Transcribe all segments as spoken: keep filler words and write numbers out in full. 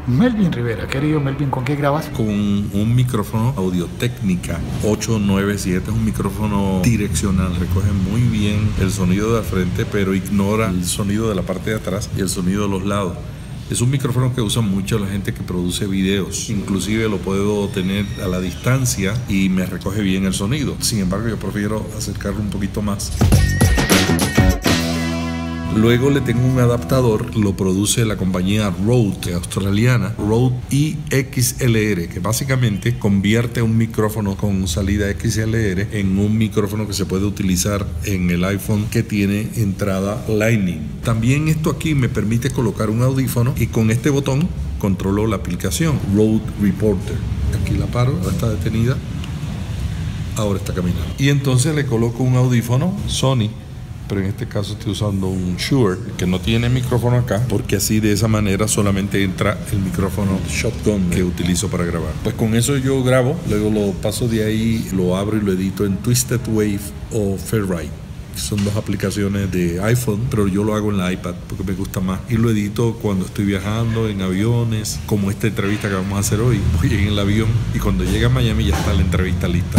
Melvin Rivera, querido Melvin, ¿con qué grabas? Con un micrófono Audio-Técnica ocho nueve siete, es un micrófono direccional, recoge muy bien el sonido de frente, pero ignora el sonido de la parte de atrás y el sonido de los lados. Es un micrófono que usa mucho la gente que produce videos, inclusive lo puedo tener a la distancia y me recoge bien el sonido. Sin embargo, yo prefiero acercarlo un poquito más. Luego le tengo un adaptador, lo produce la compañía Rode australiana, Rode I X L R, que básicamente convierte un micrófono con salida X L R en un micrófono que se puede utilizar en el iPhone que tiene entrada Lightning. También esto aquí me permite colocar un audífono y con este botón controlo la aplicación Rode Reporter. Aquí la paro, ahora está detenida, ahora está caminando. Y entonces le coloco un audífono Sony, pero en este caso estoy usando un Shure que no tiene micrófono acá, porque así de esa manera solamente entra el micrófono shotgun que utilizo para grabar. Pues con eso yo grabo, luego lo paso de ahí, lo abro y lo edito en Twisted Wave o Ferrite. Son dos aplicaciones de iPhone, pero yo lo hago en la iPad porque me gusta más. Y lo edito cuando estoy viajando, en aviones, como esta entrevista que vamos a hacer hoy. Voy en el avión y cuando llega a Miami ya está la entrevista lista.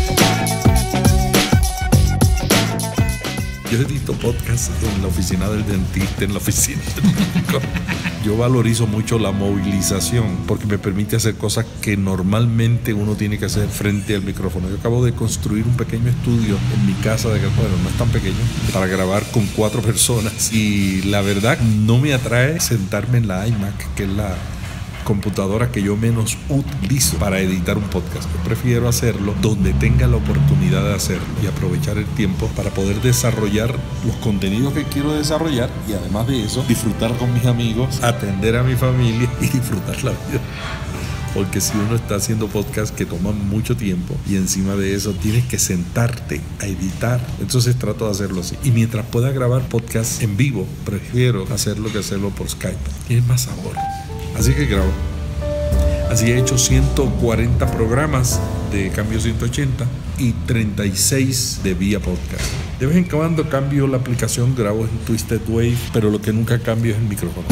Yo edito podcast en la oficina del dentista, en la oficina del médico. Yo valorizo mucho la movilización porque me permite hacer cosas que normalmente uno tiene que hacer frente al micrófono. Yo acabo de construir un pequeño estudio en mi casa, de, bueno, no es tan pequeño, para grabar con cuatro personas. Y la verdad no me atrae sentarme en la iMac, que es la computadora que yo menos utilizo para editar un podcast. Yo prefiero hacerlo donde tenga la oportunidad de hacerlo y aprovechar el tiempo para poder desarrollar los contenidos que quiero desarrollar y además de eso disfrutar con mis amigos, atender a mi familia y disfrutar la vida. Porque si uno está haciendo podcast que toman mucho tiempo y encima de eso tienes que sentarte a editar, entonces trato de hacerlo así. Y mientras pueda grabar podcast en vivo, prefiero hacerlo que hacerlo por Skype. Tiene más sabor. Así que grabo. Así he hecho ciento cuarenta programas de Cambio ciento ochenta y treinta y seis de vía podcast. De vez en cuando cambio la aplicación, grabo en Twisted Wave, pero lo que nunca cambio es el micrófono.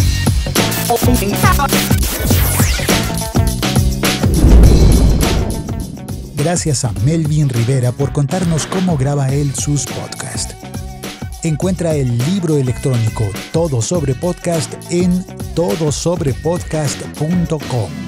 Gracias a Melvin Rivera por contarnos cómo graba él sus podcasts. Encuentra el libro electrónico Todo sobre Podcast en todo sobre podcast punto com.